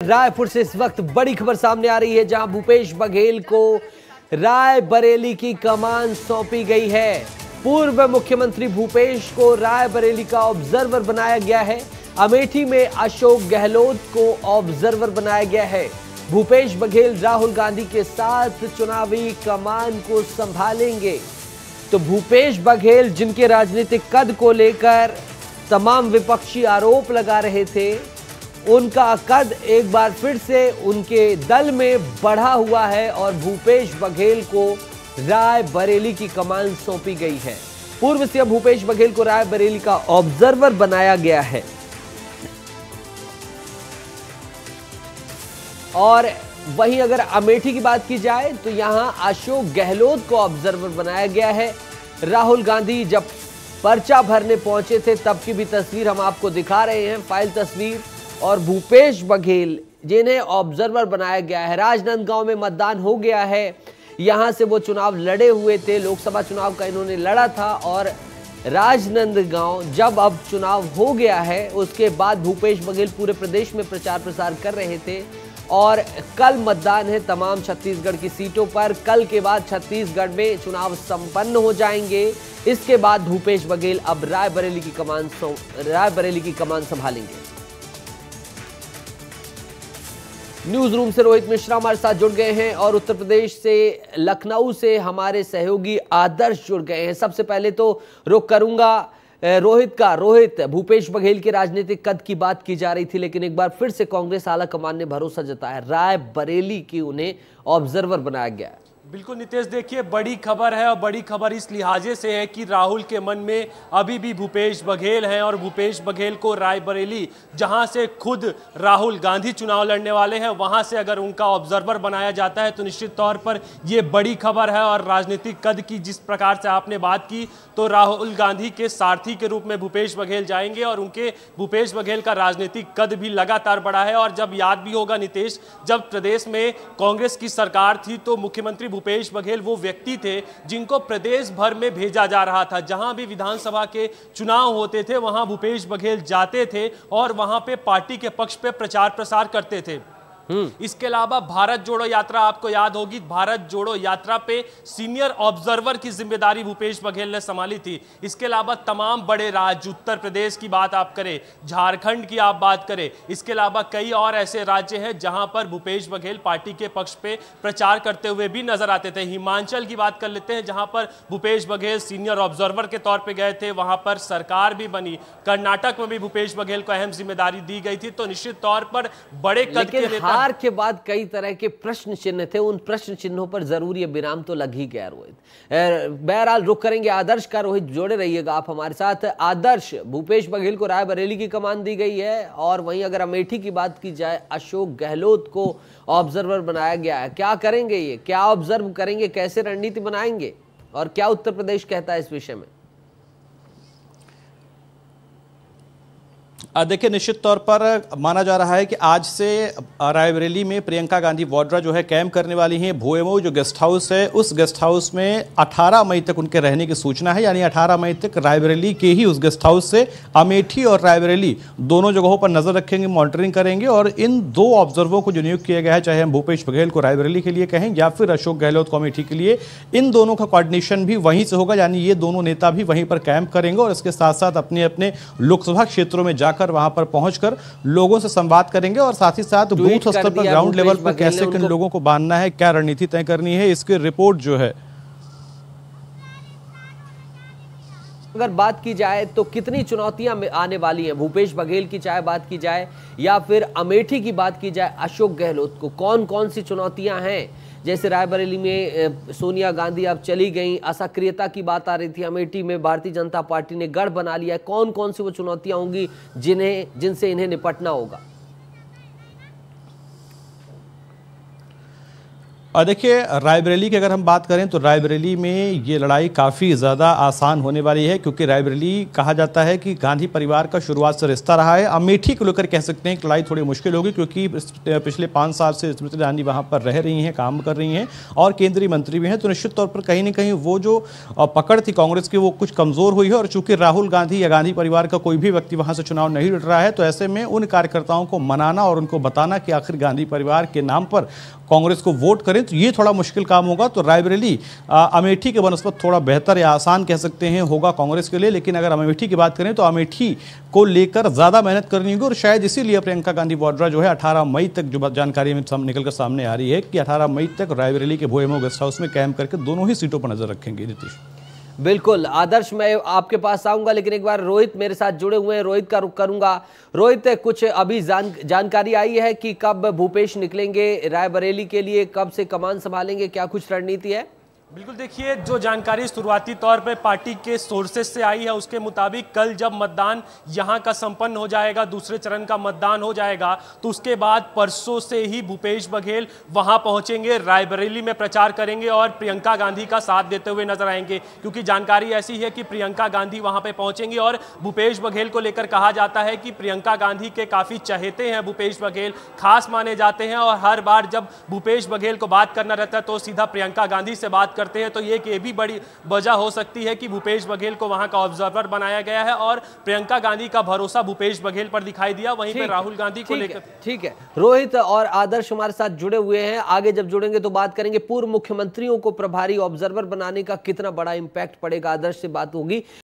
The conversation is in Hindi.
रायपुर से इस वक्त बड़ी खबर सामने आ रही है, जहां भूपेश बघेल को रायबरेली की कमान सौंपी गई है। पूर्व मुख्यमंत्री भूपेश को रायबरेली का ऑब्जर्वर बनाया गया है। अमेठी में अशोक गहलोत को ऑब्जर्वर बनाया गया है। भूपेश बघेल राहुल गांधी के साथ चुनावी कमान को संभालेंगे। तो भूपेश बघेल, जिनके राजनीतिक कद को लेकर तमाम विपक्षी आरोप लगा रहे थे, उनका कद एक बार फिर से उनके दल में बढ़ा हुआ है और भूपेश बघेल को रायबरेली की कमान सौंपी गई है। पूर्व सीएम भूपेश बघेल को रायबरेली का ऑब्जर्वर बनाया गया है। और वहीं अगर अमेठी की बात की जाए तो यहां अशोक गहलोत को ऑब्जर्वर बनाया गया है। राहुल गांधी जब पर्चा भरने पहुंचे थे तब की भी तस्वीर हम आपको दिखा रहे हैं, फाइल तस्वीर। और भूपेश बघेल, जिन्हें ऑब्जर्वर बनाया गया है, राजनांदगांव में मतदान हो गया है। यहां से वो चुनाव लड़े हुए थे, लोकसभा चुनाव का इन्होंने लड़ा था। और राजनांदगांव जब अब चुनाव हो गया है, उसके बाद भूपेश बघेल पूरे प्रदेश में प्रचार प्रसार कर रहे थे। और कल मतदान है तमाम छत्तीसगढ़ की सीटों पर। कल के बाद छत्तीसगढ़ में चुनाव संपन्न हो जाएंगे। इसके बाद भूपेश बघेल अब रायबरेली की कमान संभालेंगे। न्यूज रूम से रोहित मिश्रा हमारे साथ जुड़ गए हैं और उत्तर प्रदेश से लखनऊ से हमारे सहयोगी आदर्श जुड़ गए हैं। सबसे पहले तो रुख करूंगा रोहित, भूपेश बघेल के राजनीतिक कद की बात की जा रही थी, लेकिन एक बार फिर से कांग्रेस आला कमान ने भरोसा जताया, रायबरेली की उन्हें ऑब्जर्वर बनाया गया है। बिल्कुल नितेश, देखिए बड़ी खबर है और बड़ी खबर इस लिहाजे से है कि राहुल के मन में अभी भी भूपेश बघेल हैं और भूपेश बघेल को रायबरेली, जहां से खुद राहुल गांधी चुनाव लड़ने वाले हैं, वहां से अगर उनका ऑब्जर्वर बनाया जाता है तो निश्चित तौर पर यह बड़ी खबर है। और राजनीतिक कद की जिस प्रकार से आपने बात की, तो राहुल गांधी के सारथी के रूप में भूपेश बघेल जाएंगे और उनके भूपेश बघेल का राजनीतिक कद भी लगातार बढ़ा है। और जब याद भी होगा नितेश, जब प्रदेश में कांग्रेस की सरकार थी तो मुख्यमंत्री भूपेश बघेल वो व्यक्ति थे जिनको प्रदेश भर में भेजा जा रहा था। जहां भी विधानसभा के चुनाव होते थे वहां भूपेश बघेल जाते थे और वहां पे पार्टी के पक्ष पे प्रचार प्रसार करते थे। इसके अलावा भारत जोड़ो यात्रा, आपको याद होगी, भारत जोड़ो यात्रा पे सीनियर ऑब्जर्वर की जिम्मेदारी भूपेश बघेल ने संभाली थी। इसके अलावा तमाम बड़े राज्य, उत्तर प्रदेश की बात आप करें, झारखंड की आप बात करें, इसके अलावा कई और ऐसे राज्य हैं जहां पर भूपेश बघेल पार्टी के पक्ष पे प्रचार करते हुए भी नजर आते थे। हिमाचल की बात कर लेते हैं, जहां पर भूपेश बघेल सीनियर ऑब्जर्वर के तौर पर गए थे, वहां पर सरकार भी बनी। कर्नाटक में भी भूपेश बघेल को अहम जिम्मेदारी दी गई थी। तो निश्चित तौर पर बड़े कद के नेता हार के बाद कई तरह के प्रश्न चिन्ह थे, उन प्रश्न चिन्हों पर जरूर ये विराम तो लग ही गया। रोहित, बहरहाल रुख करेंगे आदर्श का। रोहित, जोड़े रहिएगा आप हमारे साथ। आदर्श, भूपेश बघेल को रायबरेली की कमान दी गई है और वहीं अगर अमेठी की बात की जाए, अशोक गहलोत को ऑब्जर्वर बनाया गया है। क्या करेंगे ये, क्या ऑब्जर्व करेंगे, कैसे रणनीति बनाएंगे और क्या उत्तर प्रदेश कहता है इस विषय में? देखिए, निश्चित तौर पर माना जा रहा है कि आज से रायबरेली में प्रियंका गांधी वाड्रा जो है कैंप करने वाली हैं। भोएमो जो गेस्ट हाउस है, उस गेस्ट हाउस में 18 मई तक उनके रहने की सूचना है। यानी 18 मई तक रायबरेली के ही उस गेस्ट हाउस से अमेठी और रायबरेली दोनों जगहों पर नजर रखेंगे, मॉनिटरिंग करेंगे। और इन दो ऑब्जर्वरों को जो नियुक्त किया गया है, चाहे हम भूपेश बघेल को रायबरेली के लिए कहें या फिर अशोक गहलोत को अमेठी के लिए, इन दोनों का कोऑर्डिनेशन भी वहीं से होगा। यानी ये दोनों नेता भी वहीं पर कैंप करेंगे और इसके साथ साथ अपने अपने लोकसभा क्षेत्रों में जाकर वहां पर पहुंचकर लोगों से संवाद करेंगे और साथ ही साथ बूथ स्तर पर, ग्राउंड लेवल पर कैसे किन लोगों को बांधना है, क्या रणनीति तय करनी है, इसकी रिपोर्ट जो है। अगर बात की जाए तो कितनी चुनौतियां आने वाली हैं भूपेश बघेल की, चाहे बात की जाए या फिर अमेठी की बात की जाए, अशोक गहलोत को कौन कौन सी चुनौतियां हैं? जैसे रायबरेली में सोनिया गांधी अब चली गई, असक्रियता की बात आ रही थी। अमेठी में भारतीय जनता पार्टी ने गढ़ बना लिया है। कौन कौन सी वो चुनौतियां होंगी जिनसे इन्हें निपटना होगा? और देखिए, रायबरेली की अगर हम बात करें तो रायबरेली में ये लड़ाई काफ़ी ज़्यादा आसान होने वाली है, क्योंकि रायबरेली कहा जाता है कि गांधी परिवार का शुरुआत से रिश्ता रहा है। अमेठी को लेकर कह सकते हैं कि लड़ाई थोड़ी मुश्किल होगी, क्योंकि पिछले 5 साल से स्मृति ईरानी वहाँ पर रह रही हैं, काम कर रही हैं और केंद्रीय मंत्री भी हैं। तो निश्चित तौर पर कहीं ना कहीं वो जो पकड़ थी कांग्रेस की वो कुछ कमज़ोर हुई है। और चूंकि राहुल गांधी या गांधी परिवार का कोई भी व्यक्ति वहाँ से चुनाव नहीं लड़ रहा है, तो ऐसे में उन कार्यकर्ताओं को मनाना और उनको बताना कि आखिर गांधी परिवार के नाम पर कांग्रेस को वोट करें, तो ये थोड़ा मुश्किल काम होगा। तो रायबरेली अमेठी के बनस्पत थोड़ा बेहतर या आसान कह सकते हैं होगा कांग्रेस के लिए। लेकिन अगर अमेठी की बात करें तो अमेठी को लेकर ज़्यादा मेहनत करनी होगी, और शायद इसीलिए प्रियंका गांधी वाड्रा जो है 18 मई तक, जो जानकारी में निकलकर सामने आ रही है कि 18 मई तक रायबरेली के भोएमो गेस्ट हाउस में कैंप करके दोनों ही सीटों पर नजर रखेंगे। नीतीश, बिल्कुल आदर्श, मैं आपके पास आऊंगा, लेकिन एक बार रोहित मेरे साथ जुड़े हुए हैं, रोहित का रुख करूंगा। रोहित, कुछ अभी जानकारी आई है कि कब भूपेश निकलेंगे रायबरेली के लिए, कब से कमान संभालेंगे, क्या कुछ रणनीति है? बिल्कुल, देखिए, जो जानकारी शुरुआती तौर पे पार्टी के सोर्सेस से आई है उसके मुताबिक कल जब मतदान यहां का संपन्न हो जाएगा, दूसरे चरण का मतदान हो जाएगा, तो उसके बाद परसों से ही भूपेश बघेल वहां पहुंचेंगे, रायबरेली में प्रचार करेंगे और प्रियंका गांधी का साथ देते हुए नजर आएंगे। क्योंकि जानकारी ऐसी है कि प्रियंका गांधी वहां पे पहुंचेंगी और भूपेश बघेल को लेकर कहा जाता है कि प्रियंका गांधी के काफी चहेते हैं भूपेश बघेल, खास माने जाते हैं, और हर बार जब भूपेश बघेल को बात करना रहता है तो सीधा प्रियंका गांधी से बात करते हैं। तो ये भी बड़ी वजह हो सकती है कि भूपेश बघेल को वहां का ऑब्जर्वर बनाया गया है और प्रियंका गांधी का भरोसा भूपेश बघेल पर दिखाई दिया, वहीं पे राहुल गांधी को लेकर। ठीक है, रोहित और आदर्श हमारे साथ जुड़े हुए हैं, आगे जब जुड़ेंगे तो बात करेंगे पूर्व मुख्यमंत्रियों को प्रभारी ऑब्जर्वर बनाने का कितना बड़ा इंपैक्ट पड़ेगा। आदर्श से बात होगी।